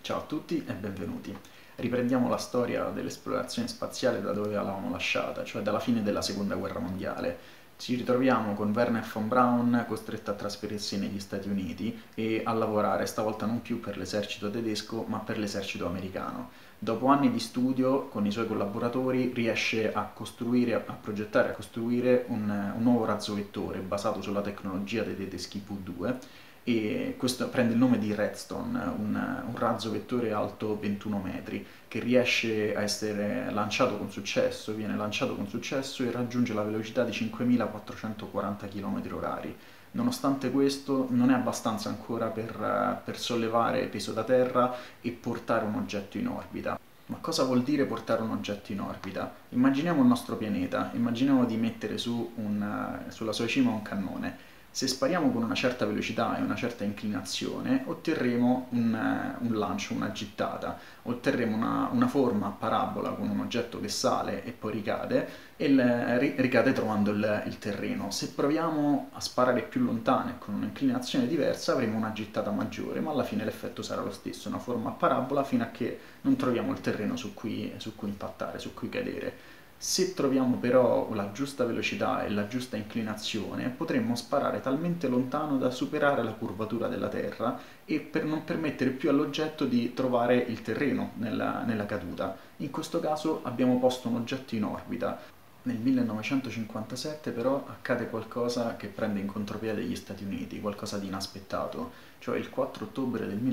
Ciao a tutti e benvenuti. Riprendiamo la storia dell'esplorazione spaziale da dove l'avevamo lasciata, cioè dalla fine della Seconda Guerra Mondiale. Ci ritroviamo con Wernher von Braun costretto a trasferirsi negli Stati Uniti e a lavorare stavolta non più per l'esercito tedesco ma per l'esercito americano. Dopo anni di studio con i suoi collaboratori riesce a costruire, a progettare e a costruire un nuovo razzo vettore basato sulla tecnologia dei tedeschi V2 e questo prende il nome di Redstone, un razzo vettore alto 21 metri che riesce a essere lanciato con successo, viene lanciato con successo e raggiunge la velocità di 5440 km/h. Nonostante questo non è abbastanza ancora per sollevare peso da terra e portare un oggetto in orbita. Ma cosa vuol dire portare un oggetto in orbita? Immaginiamo il nostro pianeta, immaginiamo di mettere sulla sua cima un cannone. Se spariamo con una certa velocità e una certa inclinazione, otterremo un lancio, una gittata, otterremo una forma a parabola con un oggetto che sale e poi ricade, e ricade trovando il terreno. Se proviamo a sparare più lontano e con un'inclinazione diversa, avremo una gittata maggiore, ma alla fine l'effetto sarà lo stesso, una forma a parabola fino a che non troviamo il terreno su cui impattare, su cui cadere. Se troviamo però la giusta velocità e la giusta inclinazione, potremmo sparare talmente lontano da superare la curvatura della Terra e per non permettere più all'oggetto di trovare il terreno nella caduta. In questo caso abbiamo posto un oggetto in orbita. Nel 1957 però accade qualcosa che prende in contropiede gli Stati Uniti, qualcosa di inaspettato, cioè il 4 ottobre del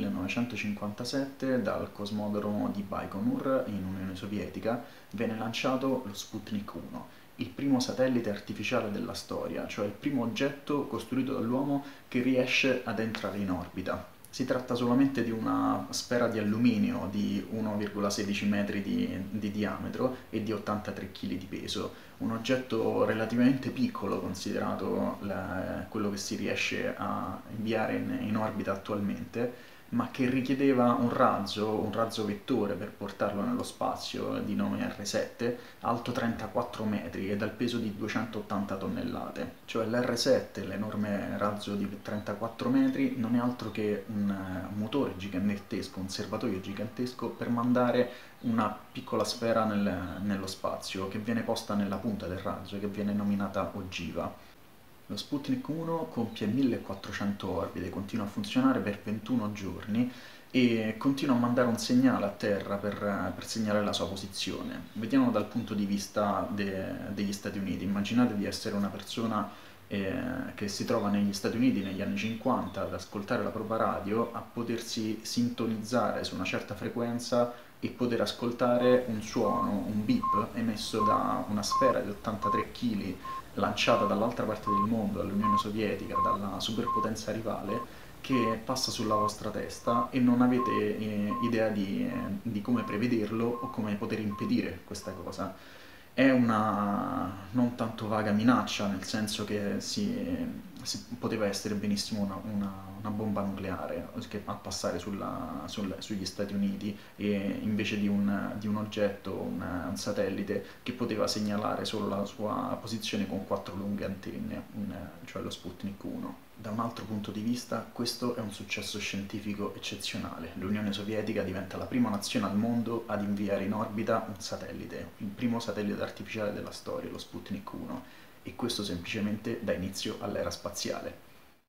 1957 dal cosmodromo di Baikonur in Unione Sovietica viene lanciato lo Sputnik 1, il primo satellite artificiale della storia, cioè il primo oggetto costruito dall'uomo che riesce ad entrare in orbita. Si tratta solamente di una sfera di alluminio di 1,16 metri di diametro e di 83 kg di peso, un oggetto relativamente piccolo considerato quello che si riesce a inviare in orbita attualmente, ma che richiedeva un razzo vettore per portarlo nello spazio di nome R7, alto 34 metri e dal peso di 280 tonnellate. Cioè l'R7, l'enorme razzo di 34 metri, non è altro che un motore gigantesco, un serbatoio gigantesco per mandare una piccola sfera nello spazio che viene posta nella punta del razzo e che viene nominata ogiva. Lo Sputnik 1 compie 1400 orbite, continua a funzionare per 21 giorni e continua a mandare un segnale a terra per segnalare la sua posizione. Vediamo dal punto di vista degli Stati Uniti. Immaginate di essere una persona che si trova negli Stati Uniti negli anni 50 ad ascoltare la propria radio, a potersi sintonizzare su una certa frequenza e poter ascoltare un suono, un beep emesso da una sfera di 83 kg lanciata dall'altra parte del mondo, dall'Unione Sovietica, dalla superpotenza rivale, che passa sulla vostra testa e non avete idea di come prevederlo o come poter impedire questa cosa. È una non tanto vaga minaccia, nel senso che poteva essere benissimo una bomba nucleare che a passare sugli Stati Uniti e invece di un oggetto, un satellite che poteva segnalare solo la sua posizione con 4 lunghe antenne, cioè lo Sputnik 1. Da un altro punto di vista, questo è un successo scientifico eccezionale. L'Unione Sovietica diventa la prima nazione al mondo ad inviare in orbita un satellite, il primo satellite artificiale della storia, lo Sputnik 1, e questo semplicemente dà inizio all'era spaziale.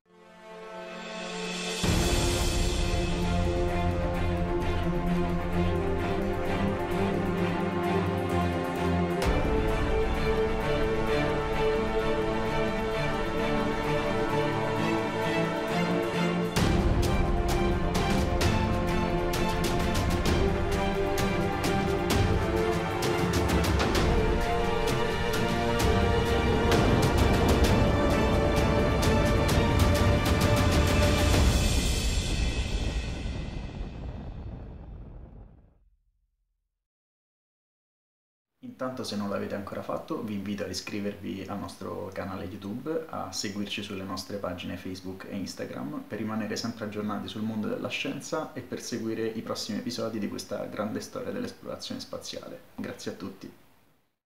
Intanto, se non l'avete ancora fatto, vi invito ad iscrivervi al nostro canale YouTube, a seguirci sulle nostre pagine Facebook e Instagram per rimanere sempre aggiornati sul mondo della scienza e per seguire i prossimi episodi di questa grande storia dell'esplorazione spaziale. Grazie a tutti!